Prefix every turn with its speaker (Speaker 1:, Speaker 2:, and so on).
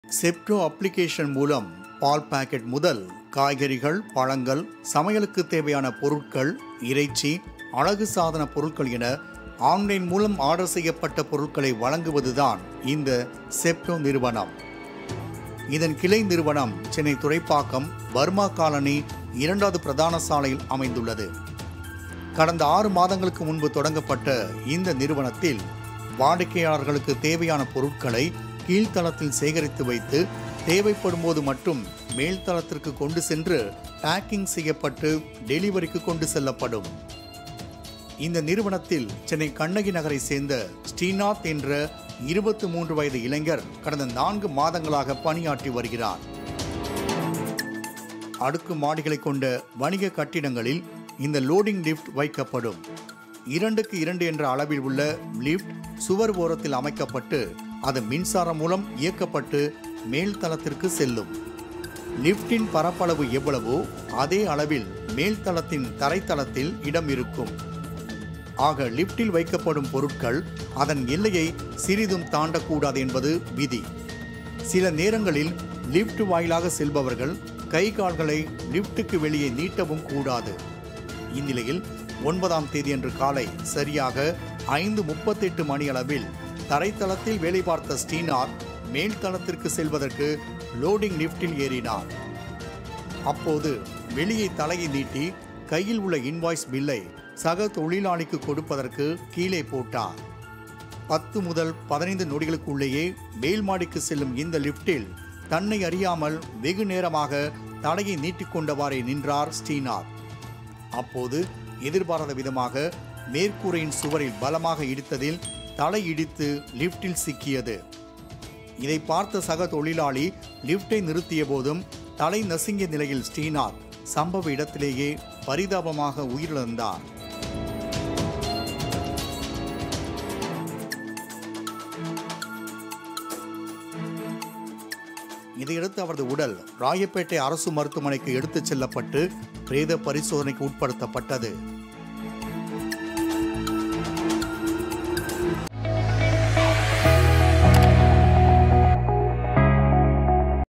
Speaker 1: Zepto application மூலம் பால் packet முதல் காய்கறிகள், பழங்கள், சமையலுக்கு தேவையான பொருட்கள், இறைச்சி, அழகு சாதன பொருட்கள் என ஆன்லைன் மூலம் ஆர்டர் செய்யப்பட்ட பொருட்களை வழங்குவதுதான் இந்த செப்டோ நிறுவனம். இதன் கிளை நிறுவனம் சென்னை துறைப்பாக்கம் வர்மா காலனி 2வது பிரதான சாலையில் அமைந்துள்ளது. கடந்த 6 மாதங்களுக்கு முன்பு தொடங்கப்பட்ட இந்த நிறுவனத்தில் வாடிக்கையாளர்களுக்கு தேவையான பொருட்களை கீழ்த்தளத்தில் சேகரித்து வைத்து தேவைப்படும் போது மட்டும் மேல்தளத்திற்கு கொண்டு சென்று பேக்கிங் செய்யப்பட்டு டெலிவரிக்கு கொண்டு செல்லப்படும். இந்த நிறுவனத்தில் சென்னை கண்ணகி நகரை சேர்ந்த ஸ்ரீநாத் என்ற 23 வயது இளைஞர் கடந்த 4 மாதங்களாக பணியாற்றி வருகிறார். அடுக்கு மாடிகளை கொண்ட வணிக கட்டிடங்களில் இந்த லோடிங் லிஃப்ட் வைக்கப்படும். 2க்கு 2 என்ற அளவில் உள்ள லிஃப்ட் சுவர் ஓரத்தில் அமைக்கப்பட்டு அது மின்சாரம் மூலம் இயக்கப்பட்டு மேல்தளத்திற்கு செல்லும். லிஃப்டின் பரப்பளவு எவ்வளவோ அதே அளவில் மேல்தளத்தின் தரைத்தளத்தில் இடம் இருக்கும். ஆக லிஃப்டில் வைக்கப்படும் பொருட்கள் அதன் எல்லையை சிறிதும் தாண்டக்கூடாது என்பது விதி. சில நேரங்களில் லிஃப்ட் வாயிலாக செல்பவர்கள் கை கால்களை லிஃப்ட்டுக்கு வெளியே நீட்டவும் கூடாது. இந்நிலையில் 9ஆம் தேதியன்று காலை சரியாக 5:38 மணியளவில் தரைத்தளத்தில் வேலை பார்த்த ஸ்ரீநாத் மேல்தளத்திற்கு செல்வதற்கு லோடிங் லிஃப்டில் ஏறினார். அப்போது வெளியே தலையை நீட்டி கையில் உள்ள இன்வாய்ஸ் பில்லை சக தொழிலாளிக்கு கொடுப்பதற்கு கீழே போட்டார். 10 முதல் 15 நொடிகளுக்குள்ளேயே மேல் மாடிக்கு செல்லும் இந்த லிஃப்டில் தன்னை அறியாமல் வெகு நேரமாக தலையை நீட்டிக்கொண்டவாறே நின்றார் ஸ்ரீநாத். அப்போது எதிர்பாராத விதமாக மேற்கூரையின் சுவரில் பலமாக இடித்ததில் தலை இடித்து லிஃப்டில் சிக்கியது. இதை பார்த்த சக தொழிலாளி லிஃப்டை நிறுத்திய போதும் தலை நசுங்கிய நிலையில் ஸ்ரீநாத் சம்பவ இடத்திலேயே பரிதாபமாக உயிரிழந்தார். இதையடுத்து அவரது உடல் ராயப்பேட்டை அரசு மருத்துவமனைக்கு எடுத்துச் செல்லப்பட்டு பிரேத பரிசோதனைக்கு உட்படுத்தப்பட்டது.